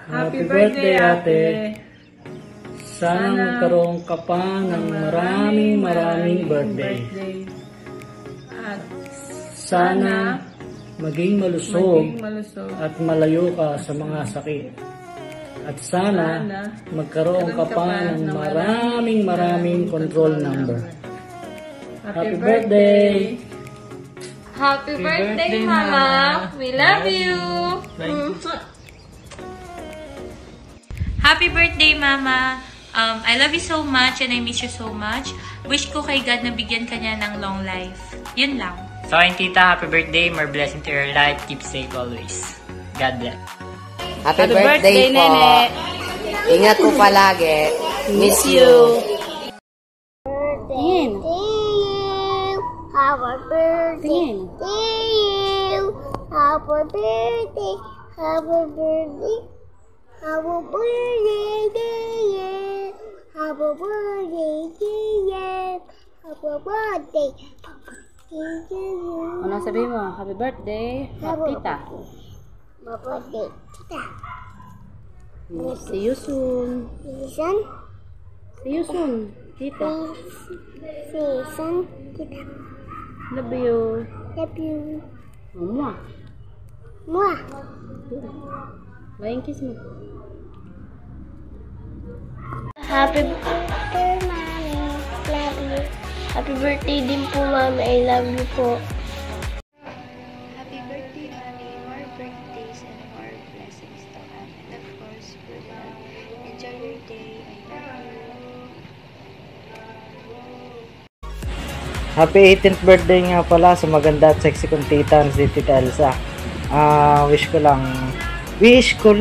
Happy birthday, ate. Sana magkaroon ka pa ng maraming birthday. At sana maging malusog at malayo ka sa mga sakit. At sana magkaroon ka pa ng maraming control number. Happy birthday! Happy birthday, Mama! We love you! Happy birthday, Mama! I love you so much and I miss you so much. Wish ko kay God na bigyan ka niya ng long life. Yun lang. So, ayun tita, happy birthday. More blessing to your life. Keep safe always. God bless. Happy birthday po. Nene. Ingat po palagi. Miss you. Tingin. Happy birthday Tingin. to you. Happy birthday. Happy birthday. Happy birthday to you. Happy birthday to you. Happy birthday. Ano sabihin mo? Happy birthday, tita. Happy birthday, tita. See you soon. Season. See you soon, tita. Season, tita. Love you. Love you. Mwah. Mwah. Flying kiss mo. Happy birthday, Mommy. Love you. Happy birthday din po, Mami. I love you po. Happy birthday, Mommy. More birthdays and more blessings to come. And of course, good luck. Enjoy your day. I love you. Happy 18th birthday nga pala sa maganda at sexy kong tita na si Tita Elsa. Wish ko lang. Wish ko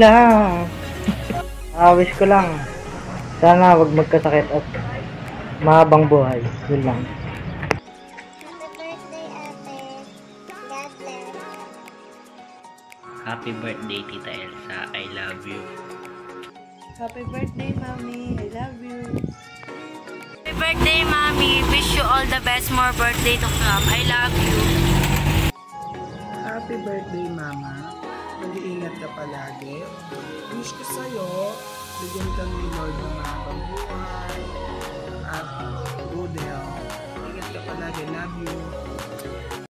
lang. Sana wag magkasakit at mahabang buhay. Yun lang. Happy birthday, ate. God bless. Happy birthday, Tita Elsa. I love you. Happy birthday, Mommy. I love you. Happy birthday, Mommy. Wish you all the best. More birthday to come. I love you. Happy birthday, Mama. Mag-iingat ka palagi. Wish ko sa'yo, bigyan ka ni Lord ng mahabang buhay at good health. Ingat ka palagi. Love you.